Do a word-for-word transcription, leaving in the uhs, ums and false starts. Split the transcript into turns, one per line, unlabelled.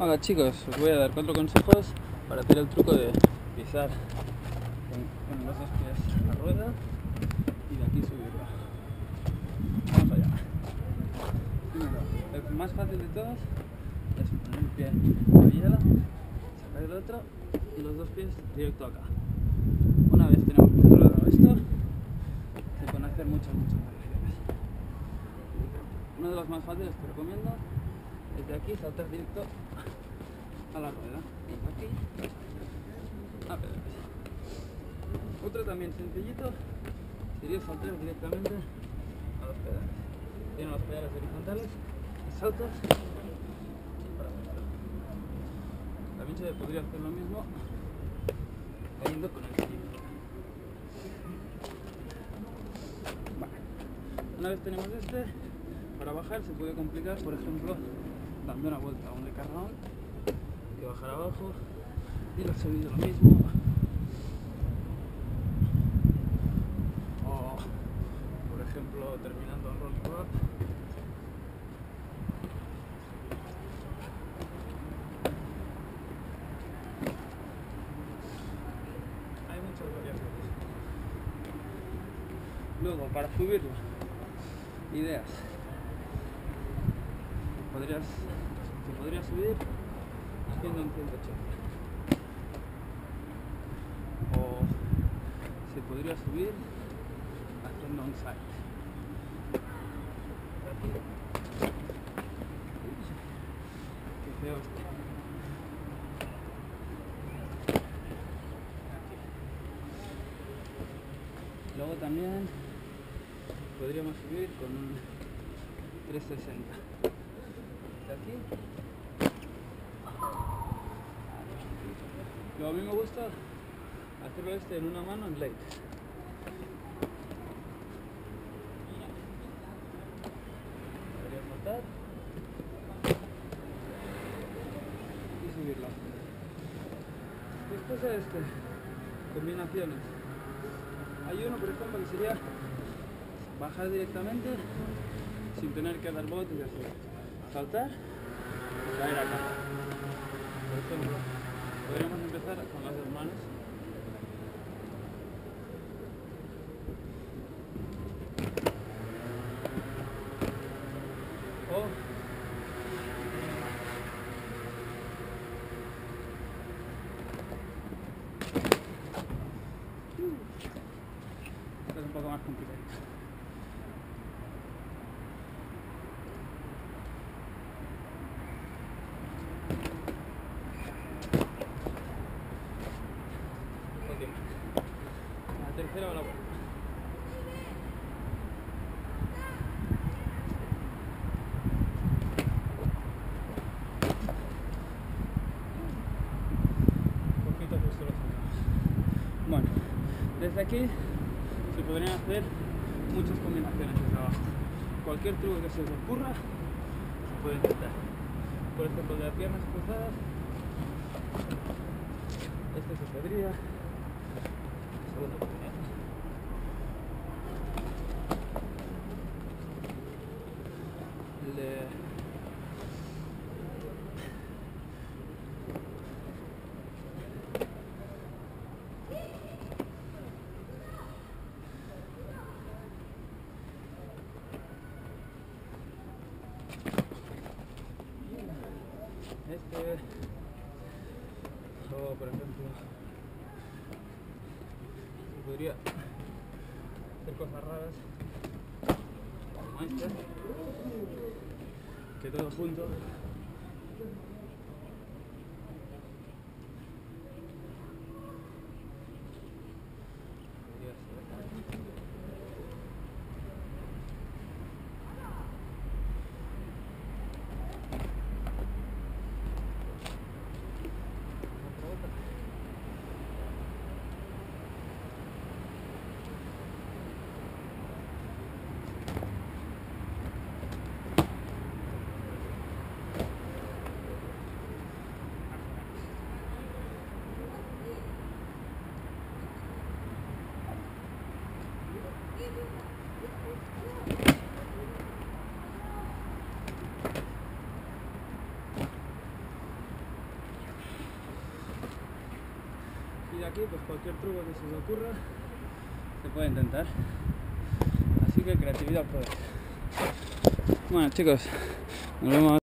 Hola chicos, os voy a dar cuatro consejos para hacer el truco de pisar con, con los dos pies la rueda y de aquí subirla. Vamos allá. Primero, el más fácil de todos es poner el pie en la biela, sacar el otro y los dos pies directo acá. Una vez tenemos controlado esto, se pueden hacer muchas, muchas variaciones. Uno de los más fáciles que recomiendo es de aquí saltar directo a la rueda y de aquí a pedales. Otro también sencillito sería saltar directamente a los pedales. Tienen los pedales horizontales y saltas para abajo. También se podría hacer lo mismo cayendo con el pie. Vale. Una vez tenemos este, para bajar se puede complicar, por ejemplo, dando una vuelta a un decarrón y bajar abajo y lo subir lo mismo, o por ejemplo terminando un roll up. Hay muchas variaciones. Luego, para subirlo, ideas. Podrías, se podría subir haciendo un ciento ochenta, o se podría subir haciendo un side. Qué feo esto. Luego también podríamos subir con un trescientos sesenta. De aquí. Luego a mí me gusta hacerlo este en una mano en late. Podría saltar y subirlo. Después de este, combinaciones. Hay uno, por ejemplo, que sería bajar directamente sin tener que dar botes y así. Saltar y caer acá. Por ejemplo, podríamos empezar con las dos manos. O esto es un poco más complicado. La tercera o la vuelta. Un poquito justo lo hacemos. Bueno, desde aquí se podrían hacer muchas combinaciones de trabajo. Cualquier truco que se os ocurra se puede intentar. Por ejemplo, de las piernas cruzadas, este se podría. Segunda oportunidad. El de este, o por ejemplo, se podría hacer cosas raras como este, que todo junto podría ser. de aquí, pues cualquier truco que se os ocurra se puede intentar. Así que creatividad al poder. Bueno chicos, nos vemos.